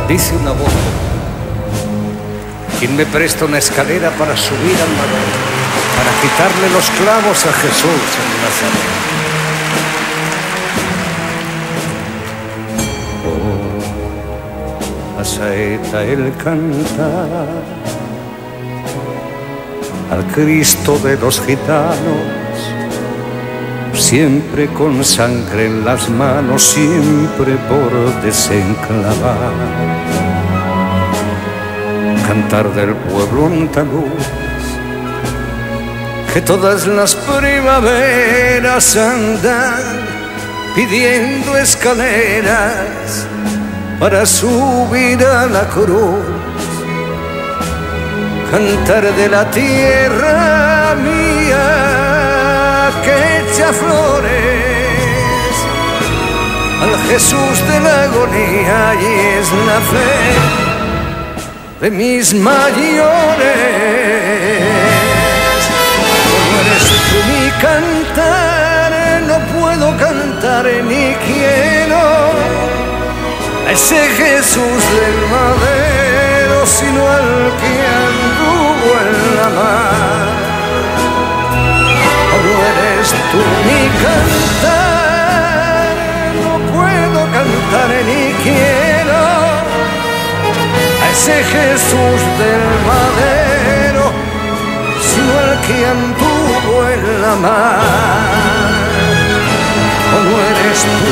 Dice una voz: ¿quién me presta una escalera para subir al madero, para quitarle los clavos a Jesús en Nazaret? Oh, la saeta el cantar al Cristo de los gitanos, siempre con sangre en las manos, siempre por desenclavar. Cantar del pueblo andaluz, que todas las primaveras andan pidiendo escaleras para subir a la cruz. Cantar de la tierra mía que echa flores al Jesús de la agonía, y es la fe de mis mayores. No eres tú mi cantar, no puedo cantar ni quiero a ese Jesús del madero, sino al que anduvo en la mar. No eres tú mi cantar, no puedo cantar ni quiero a ese Jesús del madero, sino al que anduvo en la mar. No eres tú